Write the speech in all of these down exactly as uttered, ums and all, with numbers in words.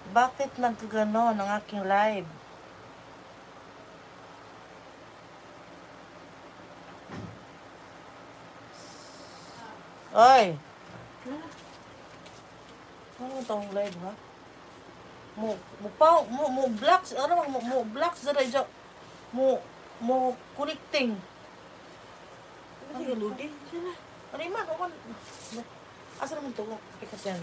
Bakit nagkaganon ang aking live? Oy! Ano itong live, ha? Mo, mo pa, mo, mo blocks, ano, mo, mo blocks, dara, dyan, mo, mo connecting. Ano yung loading? Sina? Ano yung man, ano, asa naman ito, ipikasin.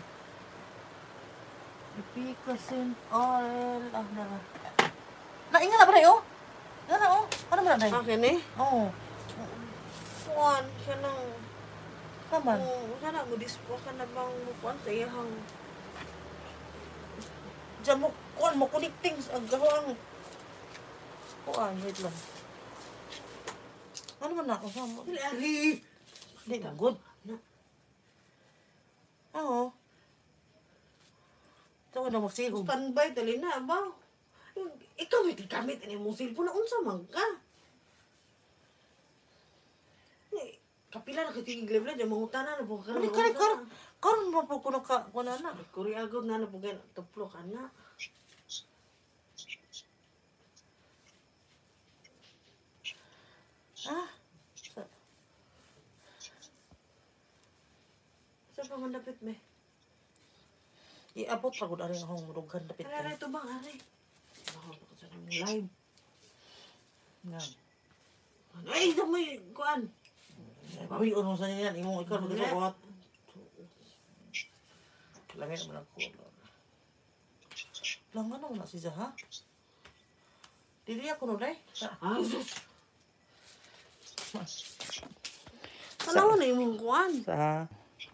Ipikasin oil, ah, nara. Nainga na ba rin, oh? Nga na, oh? Ano ba na, Akin eh? Oo. Kuan, siya nang... Taman. Kung sana mo dispo ka na bang mukuan sa iyahang... Diyan mo, kuan mo, connecting, ang gawang... Kuan, wait lang. Ano man na ako, sama? Dili, ari! Di, good. Oo. Ito ko na magsigog. Standby, dali na ba? Ikaw may tikamit, ini mong cellphone na unsa man ka. Eh, kapila na kitigig level na, mangutana na po ka. Hindi, karon, karon, karon mo po kuno ka, kuno na. Kuri agad na na po ganyan, tuplo ka na. Ah, Saan pa man dapit, me? iabot pa ko na rin akong murughan dapit. Ara, ito bang, ari? Ako, ako sa nang live. Nga. Ay, ito mo yung kuan. Bawi, ano sa niyan, imong ikaw, Wala. magkakawat. Langit naman ang kulo. Langan naman na siya, ha? Dili ako no, day. Ah, sus. Ano na yung kuan? Sa...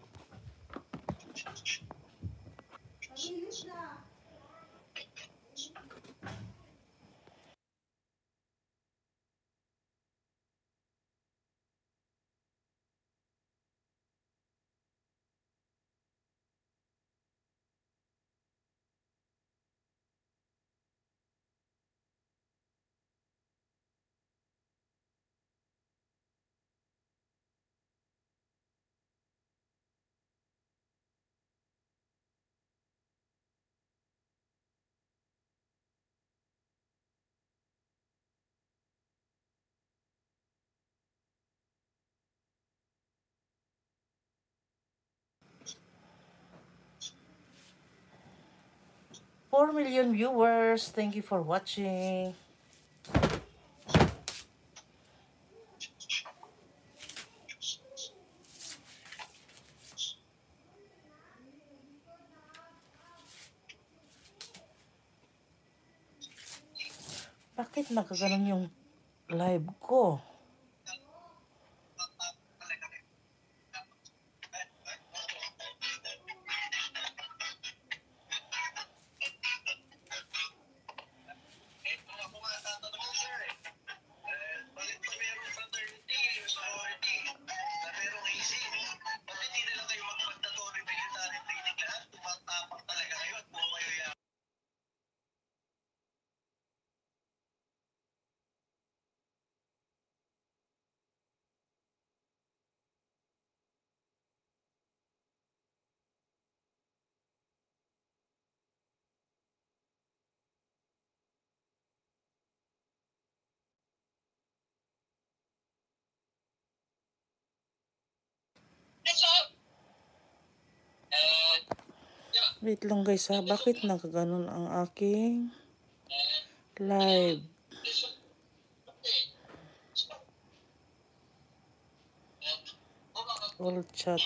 four million viewers. Thank you for watching. Bakit nakaganon yung live ko? Wait lang guys ha, bakit nakaganon ang aking live? All chat.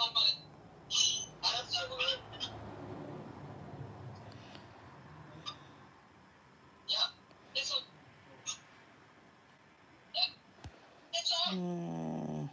Hmm.